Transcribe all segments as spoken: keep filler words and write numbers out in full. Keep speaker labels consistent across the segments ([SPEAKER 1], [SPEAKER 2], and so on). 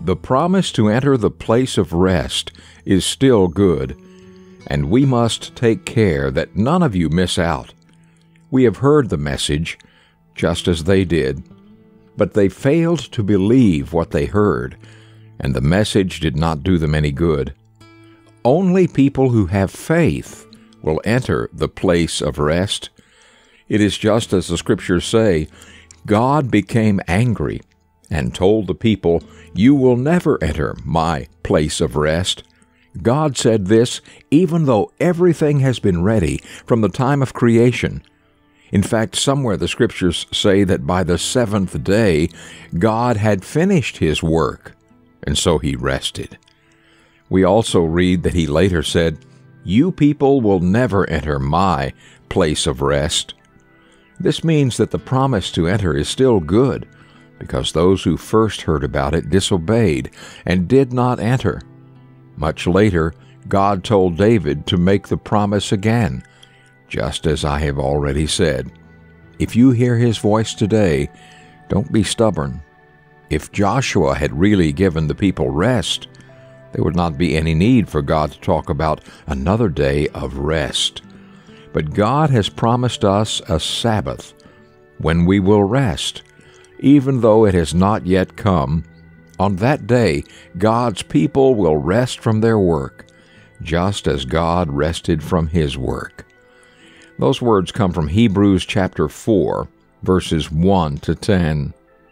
[SPEAKER 1] The promise to enter the place of rest is still good, and we must take care that none of you miss out. We have heard the message, just as they did, but they failed to believe what they heard, and the message did not do them any good. Only people who have faith will enter the place of rest. It is just as the Scriptures say, God became angry and told the people, "You will never enter my place of rest." God said this even though everything has been ready from the time of creation. In fact, somewhere the Scriptures say that by the seventh day, God had finished His work, and so He rested. We also read that He later said, "You people will never enter my place of rest." This means that the promise to enter is still good, because those who first heard about it disobeyed and did not enter. Much later, God told David to make the promise again, just as I have already said. If you hear His voice today, don't be stubborn. If Joshua had really given the people rest, there would not be any need for God to talk about another day of rest. But God has promised us a Sabbath when we will rest. Even though it has not yet come, on that day God's people will rest from their work, just as God rested from His work. Those words come from Hebrews chapter four, verses one to ten.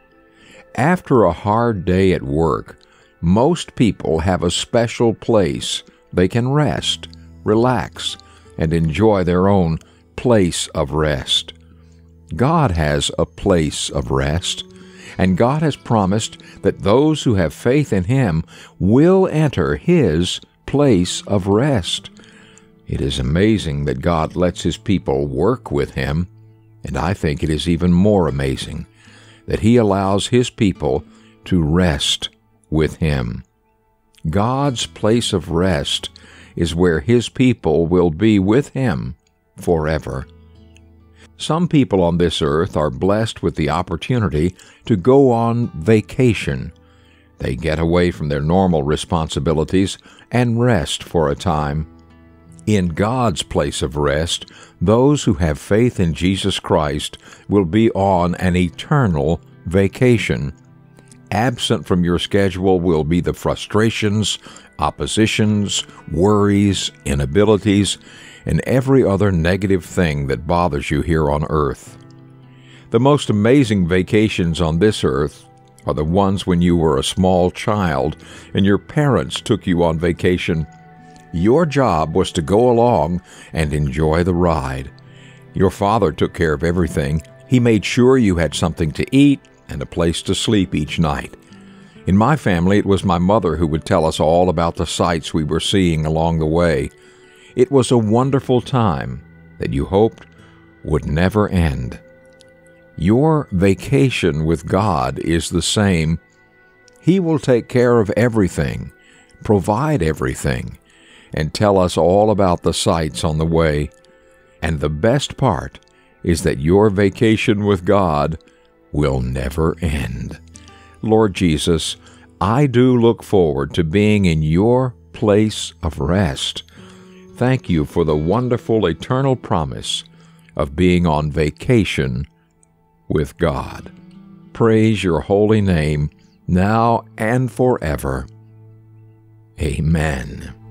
[SPEAKER 1] After a hard day at work, most people have a special place they can rest, relax, and enjoy their own place of rest. God has a place of rest, and God has promised that those who have faith in Him will enter His place of rest. It is amazing that God lets His people work with Him, and I think it is even more amazing that He allows His people to rest with Him. God's place of rest is where His people will be with Him forever. Some people on this earth are blessed with the opportunity to go on vacation. They get away from their normal responsibilities and rest for a time. In God's place of rest, those who have faith in Jesus Christ will be on an eternal vacation. Absent from your schedule will be the frustrations, oppositions, worries, inabilities, and every other negative thing that bothers you here on earth. The most amazing vacations on this earth are the ones when you were a small child and your parents took you on vacation. Your job was to go along and enjoy the ride. Your father took care of everything. He made sure you had something to eat and a place to sleep each night. In my family, it was my mother who would tell us all about the sights we were seeing along the way. It was a wonderful time that you hoped would never end. Your vacation with God is the same. He will take care of everything, provide everything, and tell us all about the sights on the way. And the best part is that your vacation with God will never end. Lord Jesus, I do look forward to being in your place of rest. Thank you for the wonderful eternal promise of being on vacation with God. Praise your holy name, now and forever. Amen.